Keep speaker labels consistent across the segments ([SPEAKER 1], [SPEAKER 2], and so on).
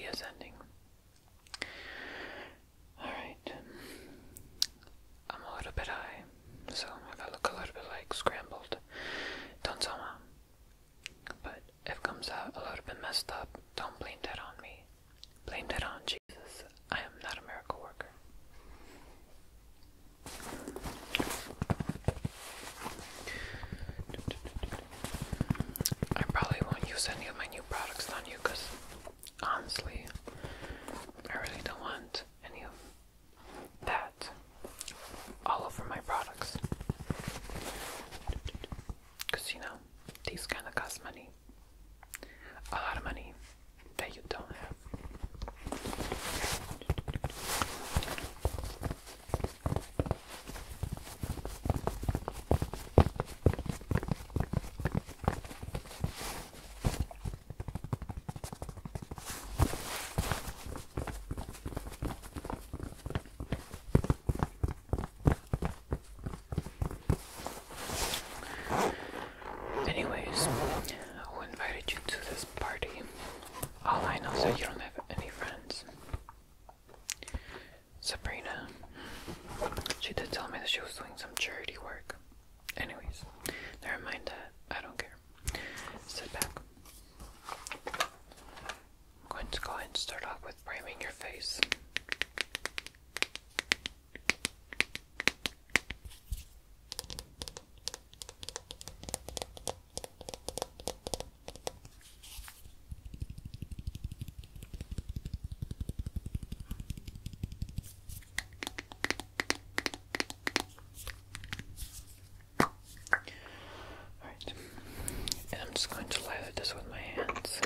[SPEAKER 1] is ending. Alright. I'm a little bit high, so if I look a little bit like scrambled, don't tell Mom. But if it comes out a little bit messed up, don't blame that on me. Blame that on Jesus. I am not a miracle worker. I probably won't use any of my new products on you because honestly, I really don't want any of that all over my products. Because, you know, these kind of cost money. A lot of money that you don't have. Anyways, who invited you to this party? All I know is that you don't have any friends. Sabrina, she did tell me that she was doing some charity work. Anyways, never mind that. I don't care. Sit back. I'm going to go ahead and start off with priming your face. Alright, and I'm just going to lather this with my hands.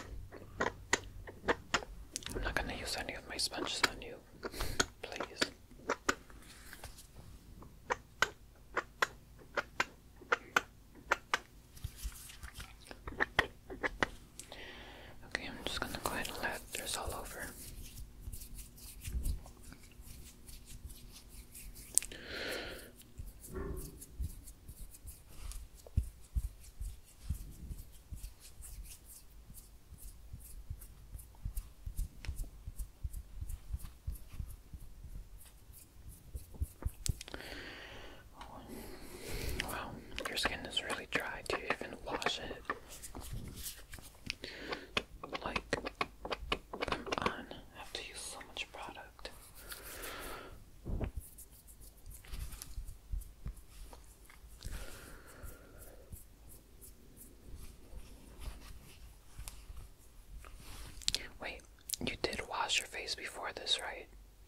[SPEAKER 1] I'm not going to use any of my sponges on you, please. Okay, I'm just going to go ahead and lather this all over. Wow, your skin is really dry. Do you even wash it? Like, come on, I have to use so much product. Wait, you did wash your face before this, right?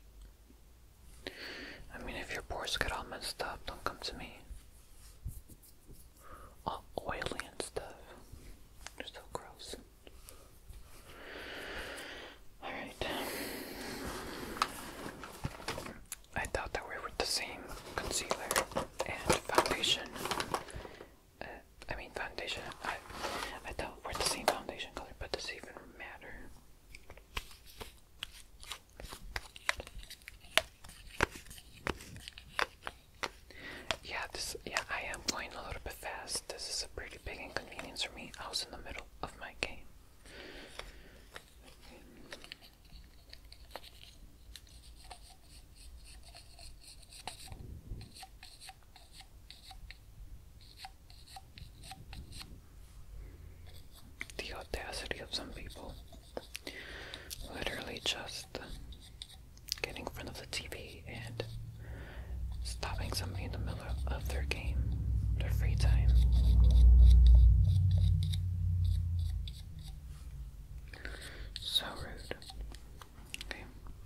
[SPEAKER 1] I mean, if your pores get all messed up, don't come to me. All oily and stuff. You're so gross. Alright. I thought that we were the same concealer and foundation. Foundation. I thought we're the same foundation color, but does it even matter? Yeah, I am going a little bit fast. This is a pretty big inconvenience for me. I was in the middle of my game. The audacity of some people. Literally just getting in front of the TV and stopping somebody in the middle of their game, their free time. So rude. Okay.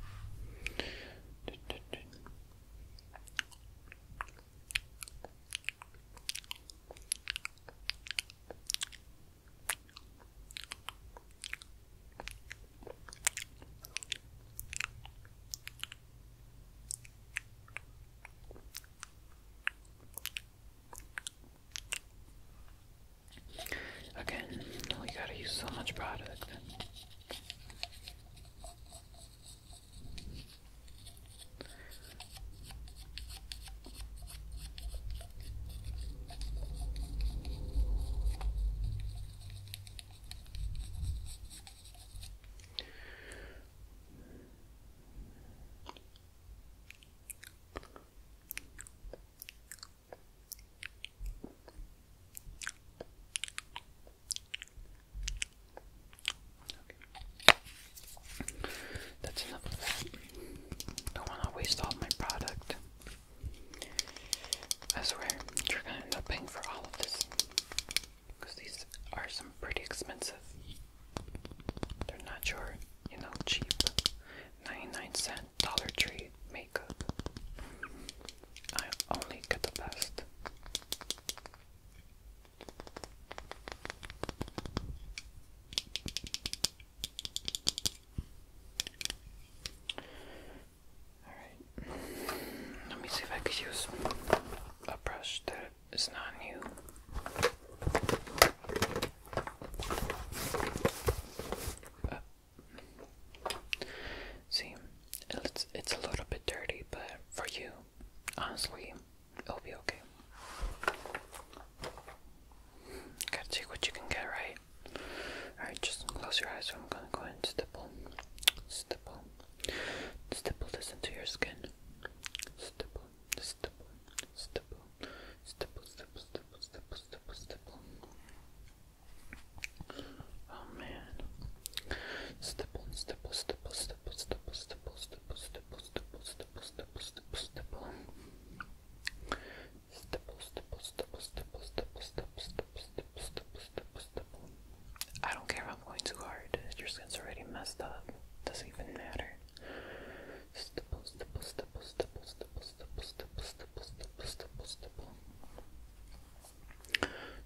[SPEAKER 1] Again, we gotta use so much product.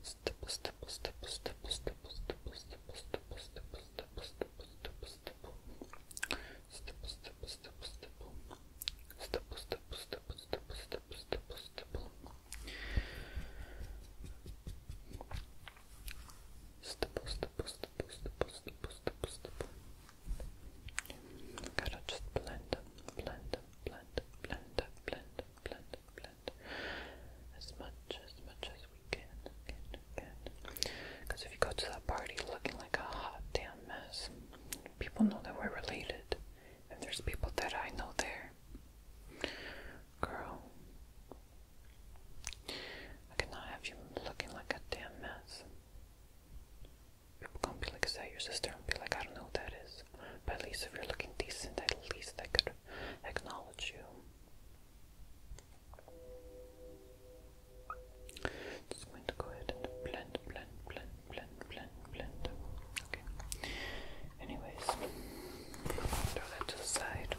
[SPEAKER 1] Stipple, stipple, stipple, stipple, stipple, stipple, stipple, stipple, stipple, stipple, stipple, stipple, stipple. Stipple, stipple, stipple, stipple. Stipple, stipple, stipple, stipple, stipple, stipple, stipple. Stipple, stipple, stipple, stipple, stipple, stipple, stipple. Gotta just blend them, blend them, blend them, blend them, blend them, blend them, blend them. As much as we can. Because if you go to that party looking like a hot damn mess, people know that we're related. And there's people that I know there. Girl, I cannot have you looking like a damn mess. People gonna be like, is that your sister? And be like, I don't know what that is. But at least if you're looking decent, at least I could acknowledge you. Just going to go ahead and blend. Okay. Anyways, throw that to the side.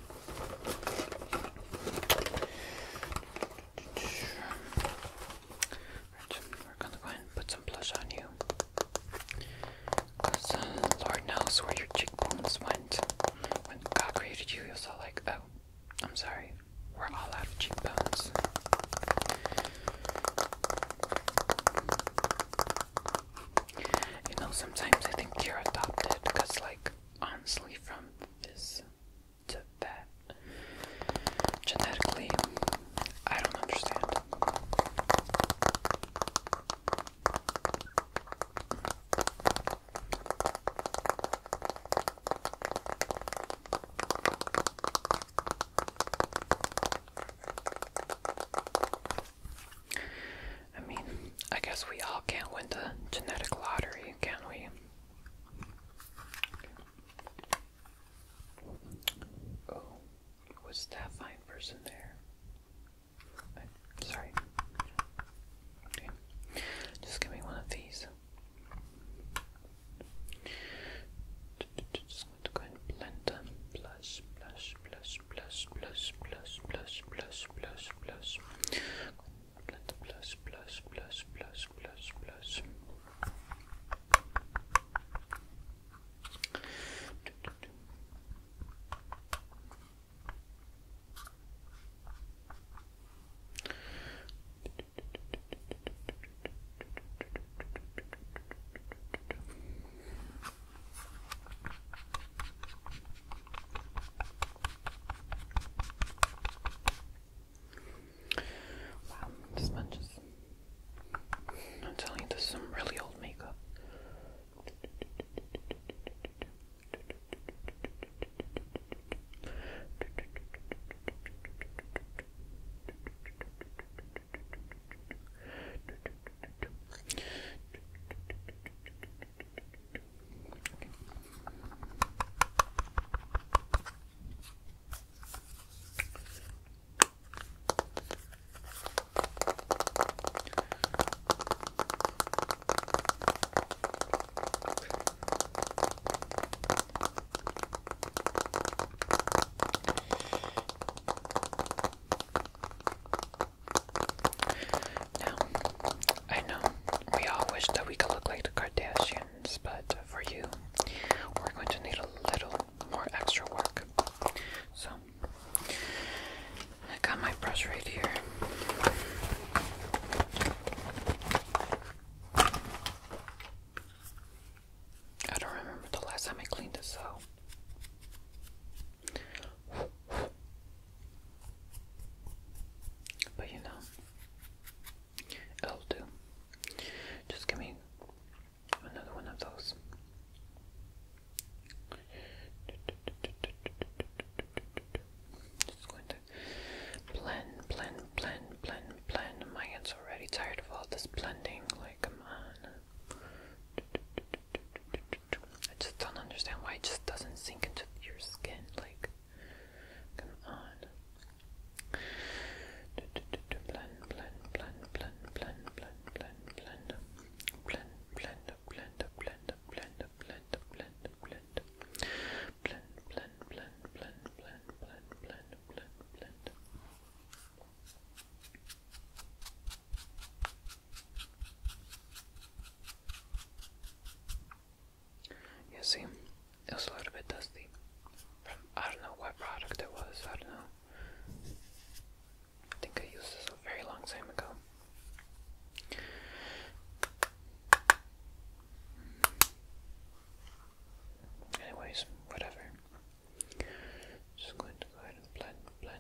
[SPEAKER 1] Right, we're gonna go ahead and put some blush on you. Because Lord knows where your cheekbones went. When God created you, he was all like, oh, I'm sorry, we're all out of cheekbones. You know, sometimes I think you're adopted, because, like, honestly, from this to that, genetically, I don't understand. I mean, I guess we all can't win the genetic lottery, can we? Oh, was that fine person there? Sorry. Okay. Just give me one of these. Just going to go ahead and blend them. Blush. Blend the blush. Wow, this bunches. I'm telling you, this is some really old makeup. Now, I know we all wish that we could look like the Kardashians, but for you, we're going to need a little more extra work. So, I got my brush right here. I don't remember the last time I cleaned this, so. But you know, it'll do. Just give me another one of those. Just going to blend. My hand's already tired of all this blending. Like, come on. I just don't understand why it just doesn't sink into your skin. Like, come on. see, it was a little bit dusty. I don't know what product it was. I don't know. I think I used this a very long time ago. Anyways, whatever. Just going to go ahead and blend.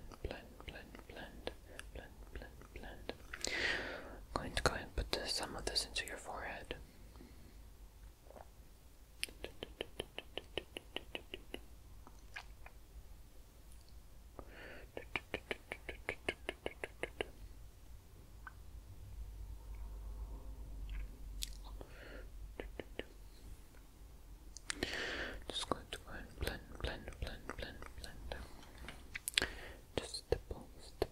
[SPEAKER 1] Going to go ahead and put some of this into your forehead. Just going to go ahead and blend. Just stipple.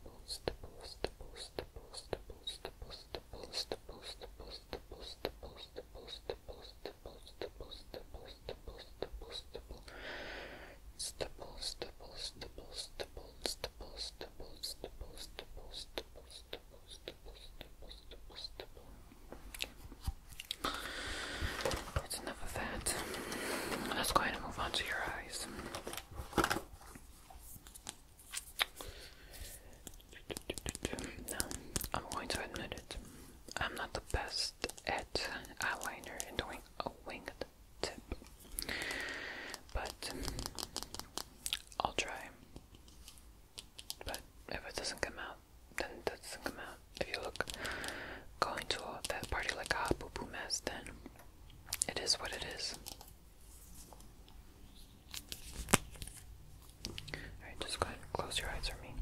[SPEAKER 1] It's enough of that. Let's go ahead and move on to your eyes. Now, I'm going to admit it. I'm not the best at eyeliner and doing a winged tip. But I'll try. But if it doesn't come out, then it doesn't come out. If you look going to that party like a hot poo poo mess, then it is what it is. Alright, just go ahead and close your eyes for me.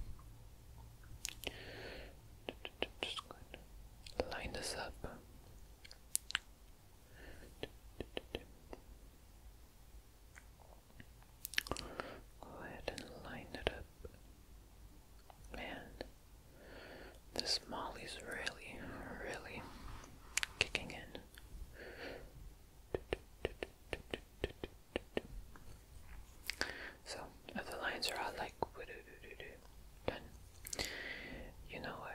[SPEAKER 1] Just go ahead and line this up. Go ahead and line it up. Man, this Molly's really, really kicking in. So, if the lines are all like done, you know why.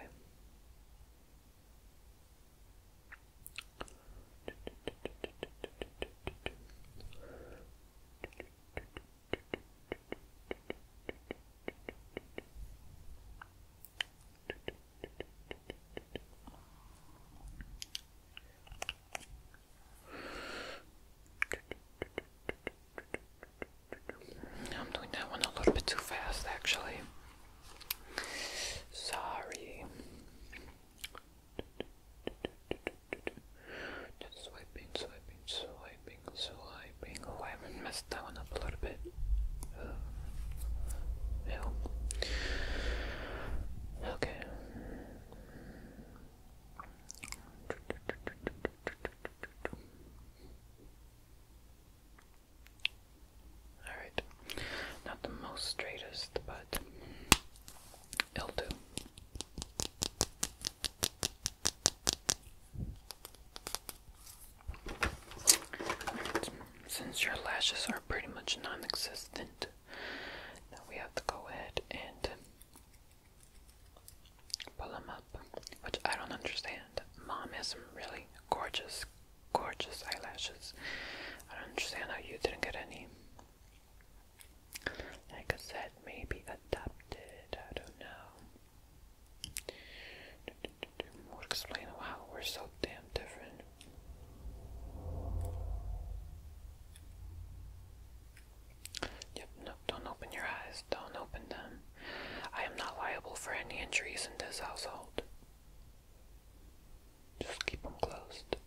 [SPEAKER 1] I'm doing that one a little bit too fast, actually. Sorry. Just swiping. Oh, I haven't messed that one up a little bit. Ew. Okay. Alright. Not the most straightest, but it'll do. Alright. Since your lashes are pretty much non-existent, now we have to go ahead and pull them up, which I don't understand. Mom has some really gorgeous eyelashes. I don't understand how you didn't get any. Like I said, maybe adopted. I don't know. Would explain how we're so damn different. Yep, no, don't open your eyes. Don't open them. I am not liable for any injuries in this household. Just keep them closed.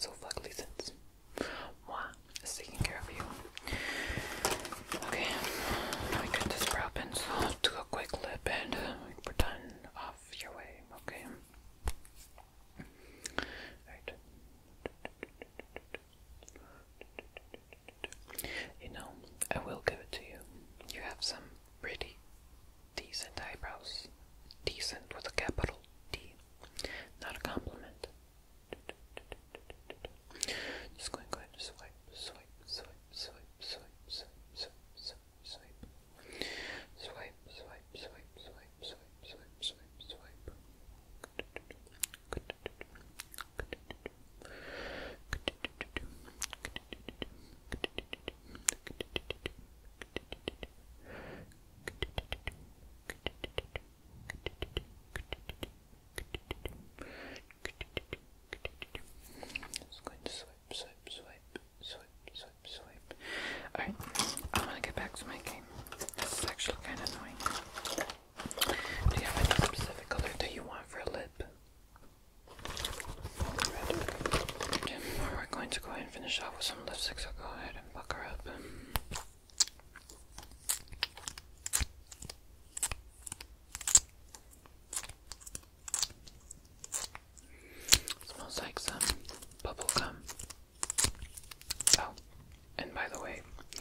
[SPEAKER 1] not so fugly since moi is taking care of you. Okay, I get this brow pencil, do a quick lip, and we're done. Off your way, okay? Right. You know, I will give it to you. You have some pretty decent eyebrows. Decent with a capital D, not a compliment. Just going to swipe, swipe, swipe, swipe, swipe, swipe, swipe, swipe, swipe, swipe, swipe, swipe, swipe, swipe, swipe, swipe. Just going to swipe, swipe, swipe, swipe, swipe, swipe. Alright, I'm gonna get back to my game. This is actually kind of annoying. Do you have any specific color that you want for a lip? Red. We're going to go ahead and finish off with some lipstick, so go ahead and pucker up. Smells like some bubble gum. Oh, and by the way,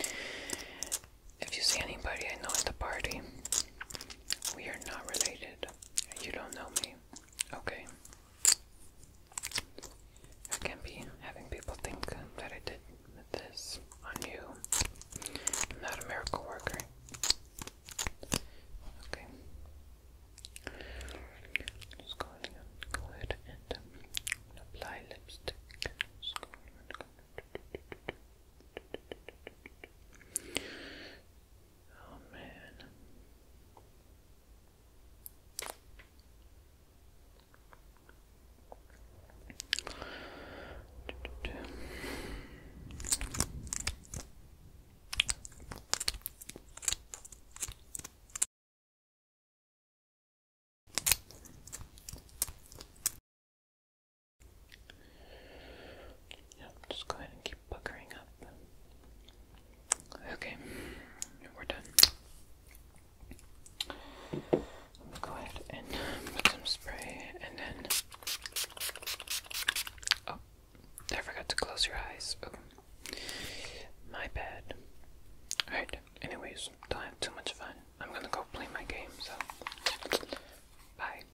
[SPEAKER 1] if you see anybody I know at the party, we are not related. You don't know me, okay? I can't be having people think that I did this on you. I'm not a miracle worker. Okay. Just go ahead and apply lipstick. Just go ahead. Oh man. Yep, just go ahead and keep puckering up. Okay, we're done. Let me go ahead and put some spray, and then, oh, I forgot to close your eyes. Oh, my bad. Alright, anyways, don't have too